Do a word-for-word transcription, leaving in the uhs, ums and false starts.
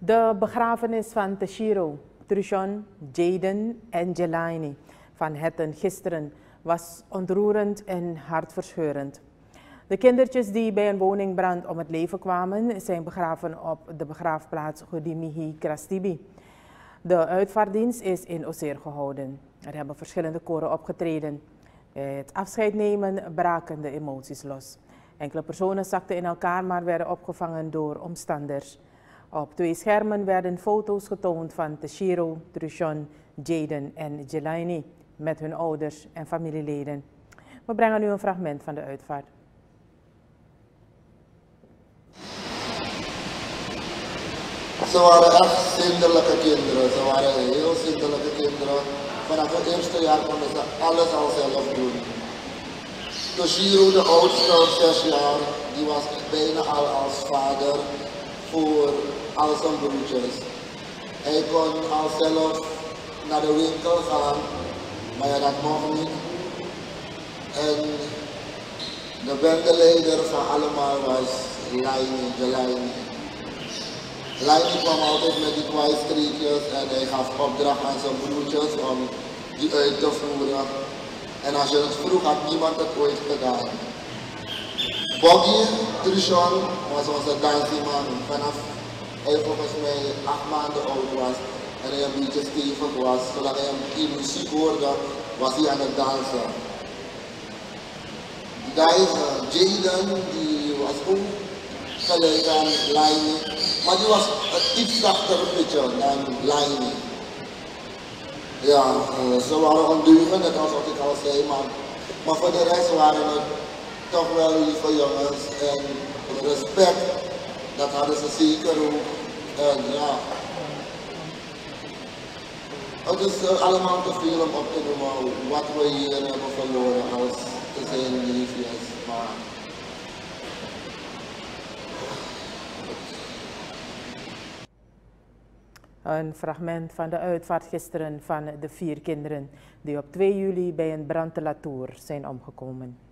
De begrafenis van Tashiro, Trushon, Jaden en Jelani van Hetten gisteren was ontroerend en hartverscheurend. De kindertjes die bij een woningbrand om het leven kwamen zijn begraven op de begraafplaats Godimihi Krastibi. De uitvaartdienst is in Oseer gehouden. Er hebben verschillende koren opgetreden. Bij het afscheid nemen braken de emoties los. Enkele personen zakten in elkaar, maar werden opgevangen door omstanders. Op twee schermen werden foto's getoond van Tashiro, Trushon, Jaden en Jelani met hun ouders en familieleden. We brengen nu een fragment van de uitvaart. Ze waren echt zindelijke kinderen. Ze waren heel zindelijke kinderen. Vanaf het eerste jaar konden ze alles al zelf doen. Tashiro, de oudste, zes jaar, die was bijna al als vader voor al zijn broertjes. Hij kon al zelf naar de winkel gaan, maar ja, dat mocht niet. En de bendeleider van allemaal was Laini, Jelani. Laini kwam altijd met die kwijtstreekjes en hij gaf opdracht aan zijn broertjes om die uit te voeren. En als je het vroeg, had niemand het ooit gedaan. Bobby Trushon was onze dansieman vanaf hij volgens mij acht maanden oud was en hij een beetje stevig was. Zolang hij die muziek hoorde, was hij aan het dansen. Die Jaden, die was ook gelijk aan Laini, maar die was een iets zachter beetje dan Laini. Ja, ze waren ondeugend, net als wat ik al zei, maar, maar voor de rest waren het toch wel lieve jongens en respect, dat hadden ze zeker ook. En ja, het is uh, allemaal te veel om op te noemen wat we hier hebben verloren als te zijn liefjes. Maar een fragment van de uitvaart gisteren van de vier kinderen die op twee juli bij een brand te Latour zijn omgekomen.